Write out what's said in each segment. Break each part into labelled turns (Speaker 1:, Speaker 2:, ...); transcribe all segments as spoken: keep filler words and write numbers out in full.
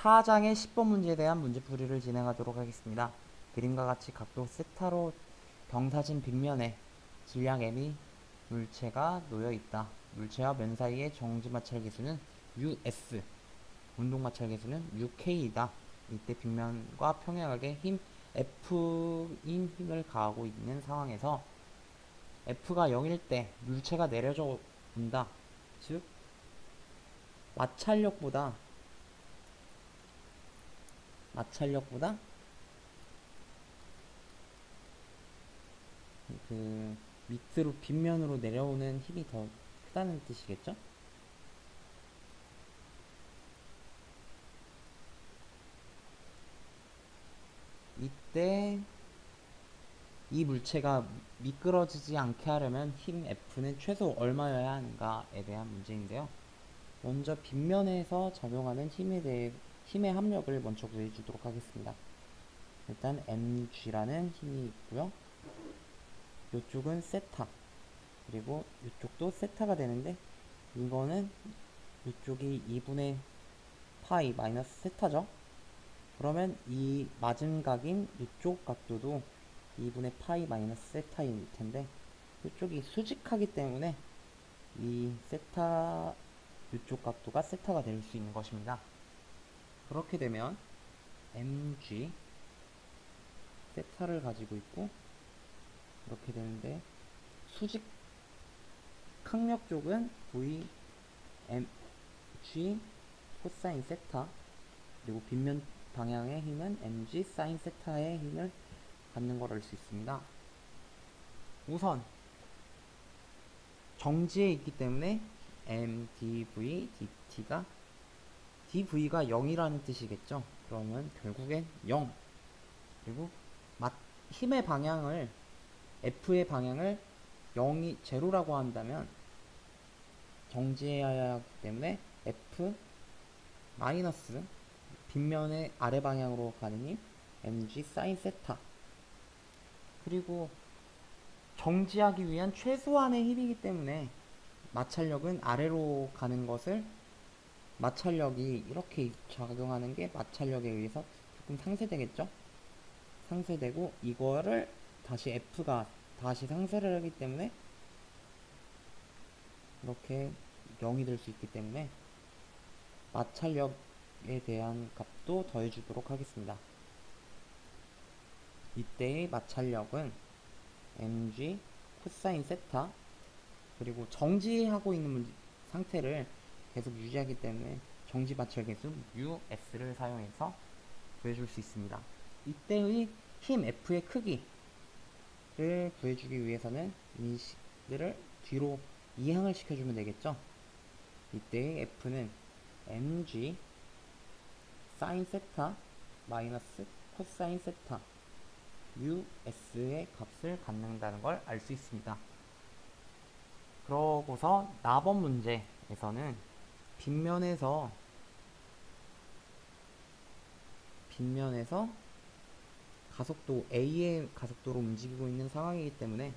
Speaker 1: 사 장의 십 번 문제에 대한 문제풀이를 진행하도록 하겠습니다. 그림과 같이 각도 세타로 병사진 빗면에 질량 m이 물체가 놓여있다. 물체와 면 사이의 정지마찰 계수는 유에스, 운동마찰 계수는 유케이이다. 이때 빗면과 평행하게 힘 F인 힘을 가하고 있는 상황에서 F가 영일 때 물체가 내려져 온다. 즉 마찰력보다 마찰력보다 그 밑으로 빗면으로 내려오는 힘이 더 크다는 뜻이겠죠? 이때 이 물체가 미끄러지지 않게 하려면 힘 F는 최소 얼마여야 하는가에 대한 문제인데요. 먼저 빗면에서 작용하는 힘에 대해 힘의 합력을 먼저 구해주도록 하겠습니다. 일단 엠지라는 힘이 있고요. 이쪽은 세타, 그리고 이쪽도 세타가 되는데 이거는 이쪽이 이분의 파이 마이너스 세타죠. 그러면 이 맞은각인 이쪽 각도도 이분의 파이 마이너스 세타일 텐데 이쪽이 수직하기 때문에 이 세타 이쪽 각도가 세타가 될 수 있는 것입니다. 그렇게 되면 엠지 세타를 가지고 있고 이렇게 되는데 수직 항력 쪽은 V mg 코사인 세타, 그리고 빗면 방향의 힘은 mg 사인 세타의 힘을 갖는 걸 알 수 있습니다. 우선 정지에 있기 때문에 mdv dt가 dv가 영이라는 뜻이겠죠. 그러면 결국엔 영, 그리고 힘의 방향을 F의 방향을 영이 제로라고 한다면 정지해야 하기 때문에 F 마이너스 빗면의 아래 방향으로 가는 힘 mg 사인 세타, 그리고 정지하기 위한 최소한의 힘이기 때문에 마찰력은 아래로 가는 것을 마찰력이 이렇게 작용하는 게 마찰력에 의해서 조금 상쇄되겠죠. 상쇄되고 이거를 다시 F가 다시 상쇄를 하기 때문에 이렇게 영이 될 수 있기 때문에 마찰력에 대한 값도 더해주도록 하겠습니다. 이때의 마찰력은 mg 코사인 세타, 그리고 정지하고 있는 상태를 계속 유지하기 때문에 정지 마찰 계수 유에스를 사용해서 구해줄 수 있습니다. 이때의 힘 F의 크기를 구해주기 위해서는 이들을 뒤로 이항을 시켜주면 되겠죠. 이때의 F는 mg 사인 세타 마이너스 코사인 세타 유에스의 값을 갖는다는 걸 알 수 있습니다. 그러고서 사번 문제에서는 빗면에서 빗면에서 가속도 A의 가속도로 움직이고 있는 상황이기 때문에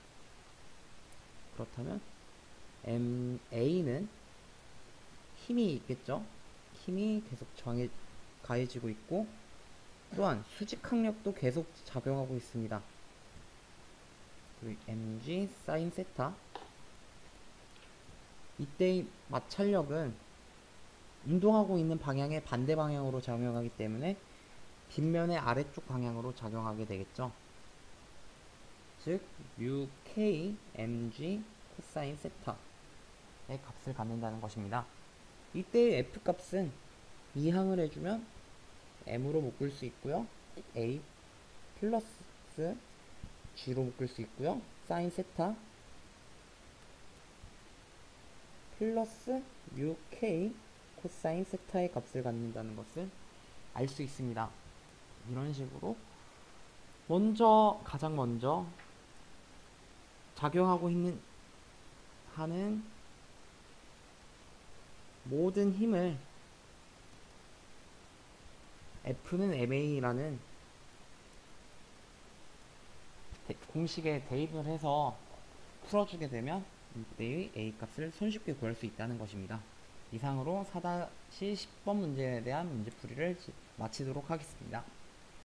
Speaker 1: 그렇다면 M, A는 힘이 있겠죠. 힘이 계속 정해, 가해지고 있고 또한 수직항력도 계속 작용하고 있습니다. 그리고 mg 사인 세타, 이때의 마찰력은 운동하고 있는 방향의 반대 방향으로 작용하기 때문에 빗면의 아래쪽 방향으로 작용하게 되겠죠. 즉 uk mg 코사인 세타의 값을 갖는다는 것입니다. 이때의 f 값은 이항을 해주면 m으로 묶을 수 있고요, a 플러스 g로 묶을 수 있고요, 사인 세타 플러스 uk 코사인 세타의 값을 갖는다는 것을 알 수 있습니다. 이런 식으로 먼저 가장 먼저 작용하고 있는 하는 모든 힘을 F는 엠에이라는 공식에 대입을 해서 풀어주게 되면 이때의 A 값을 손쉽게 구할 수 있다는 것입니다. 이상으로 사 십 번 문제에 대한 문제풀이를 마치도록 하겠습니다.